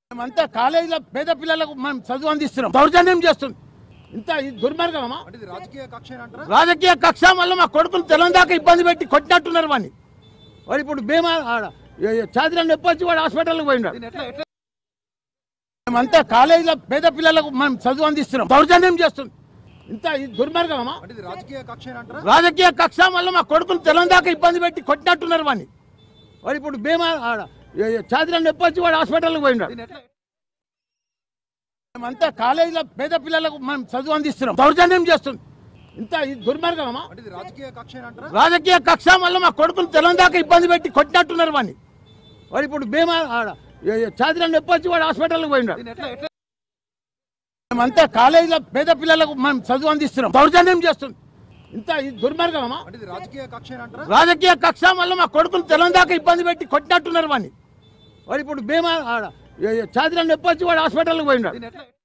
మేమంతా కాలేజీలో పేద పిల్లలకు మనం చదువు అందిస్తున్నాం. దౌర్జన్యం చేస్తుంది. ఇంత దుర్మార్గమా? రాజకీయ కక్ష వల్ల మా కొడుకులు తెలంగాణ ఇబ్బంది పెట్టి కొట్టినట్టున్నారు వాడిని. వాడు ఇప్పుడు బీమా చాదిరాన్ని నొప్పి వాడు హాస్పిటల్కి పోయినాడు. మేమంతా కాలేజీలో పేద పిల్లలకు మనం చదువు అందిస్తున్నాం. దౌర్జన్యం చేస్తుంది. ఇంత దుర్మార్గమా? రాజకీయ కక్ష వల్ల మా కొడుకులు తెలంగాణ ఇబ్బంది పెట్టి కొట్టినట్టున్నారు వాడిని. వాడు ఇప్పుడు బీమా చాదిరాన్ని నొప్పి వాడు హాస్పిటల్కి పోయినాడు. మేమంతా కాలేజీలో పేద పిల్లలకు మనం చదువు అందిస్తున్నాం. దౌర్జన్యం చేస్తుంది. ఇంత దుర్మార్గమా? రాజకీయ కక్ష వల్ల మా కొడుకులు తెలంగాణ ఇబ్బంది పెట్టి కొట్టినట్టున్నారు వాడిని. వాడు ఇప్పుడు బీమా చాదిరాన్ని నొప్పి వాడు హాస్పిటల్కి పోయినాడు. మేమంతా కాలేజీలో పేద పిల్లలకు మనం చదువు అందిస్తున్నాం. దౌర్జన్యం చేస్తుంది. ఇంత దుర్మార్గమా? రాజకీయ కక్ష వల్ల మా కొడుకులు తెలంగాణ ఇబ్బంది పెట్టి కొట్టినట్టున్నారు వాడిని. వాడు ఇప్పుడు బీమా చాదిరాన్ని నొప్పి వాడు హాస్పిటల్కి పోయినాడు.